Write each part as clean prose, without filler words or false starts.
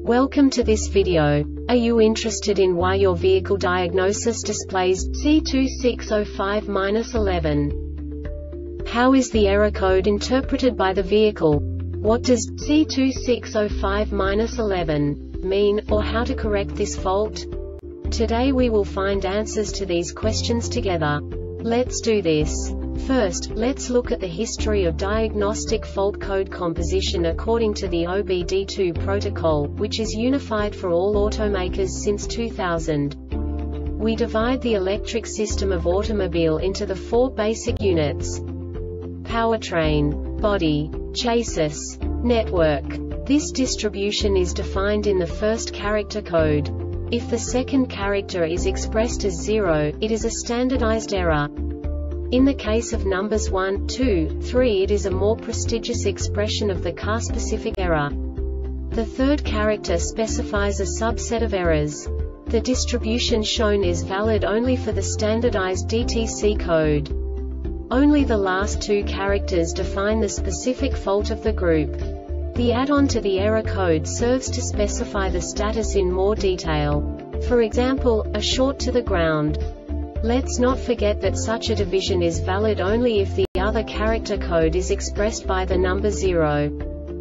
Welcome to this video. Are you interested in why your vehicle diagnosis displays C2605-11? How is the error code interpreted by the vehicle? What does C2605-11 mean, or how to correct this fault? Today we will find answers to these questions together. Let's do this. First, let's look at the history of diagnostic fault code composition according to the OBD2 protocol, which is unified for all automakers since 2000. We divide the electric system of automobile into the four basic units: powertrain, body, chassis, network. This distribution is defined in the first character code. If the second character is expressed as 0, it is a standardized error. In the case of numbers 1, 2, 3, it is a more prestigious expression of the car-specific error. The third character specifies a subset of errors. The distribution shown is valid only for the standardized DTC code. Only the last two characters define the specific fault of the group. The add-on to the error code serves to specify the status in more detail. For example, a short to the ground. Let's not forget that such a division is valid only if the other character code is expressed by the number 0.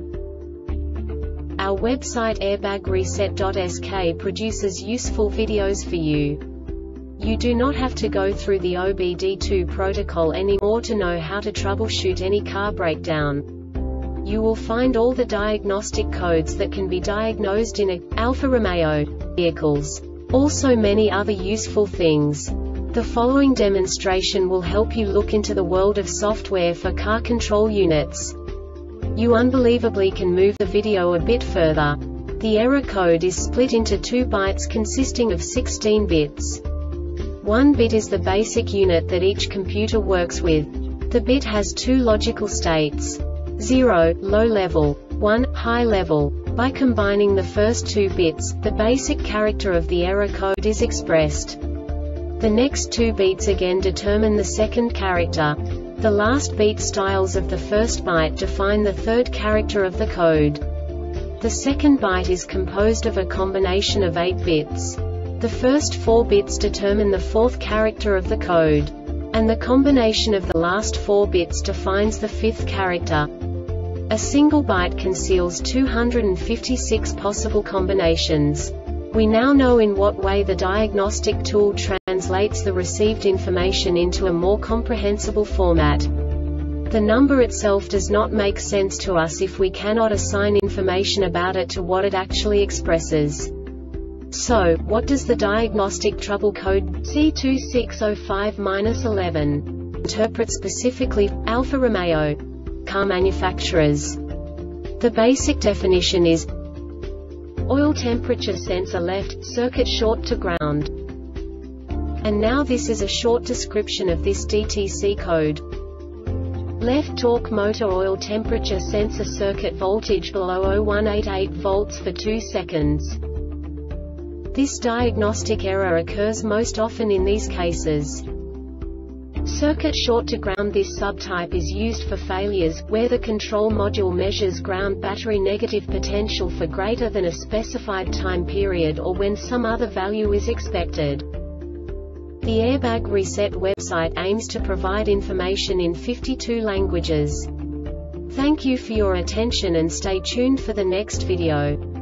Our website airbagreset.sk produces useful videos for you. You do not have to go through the OBD2 protocol anymore to know how to troubleshoot any car breakdown. You will find all the diagnostic codes that can be diagnosed in Alfa Romeo vehicles. Also many other useful things. The following demonstration will help you look into the world of software for car control units. You unbelievably can move the video a bit further. The error code is split into 2 bytes consisting of 16 bits. 1 bit is the basic unit that each computer works with. The bit has 2 logical states: 0, low level, 1, high level. By combining the first 2 bits, the basic character of the error code is expressed. The next 2 beats again determine the second character. The last beat styles of the first byte define the third character of the code. The second byte is composed of a combination of 8 bits. The first 4 bits determine the fourth character of the code. And the combination of the last 4 bits defines the fifth character. A single byte conceals 256 possible combinations. We now know in what way the diagnostic tool translates the received information into a more comprehensible format. The number itself does not make sense to us if we cannot assign information about it to what it actually expresses. So, what does the diagnostic trouble code C2605-11 interpret specifically for Alfa Romeo car manufacturers? The basic definition is oil temperature sensor left, circuit short to ground. And now this is a short description of this DTC code. Left torque motor oil temperature sensor circuit voltage below 0188 volts for 2 seconds. This diagnostic error occurs most often in these cases. Circuit short to ground. This subtype is used for failures where the control module measures ground battery negative potential for greater than a specified time period or when some other value is expected. The Airbag Reset website aims to provide information in 52 languages. Thank you for your attention and stay tuned for the next video.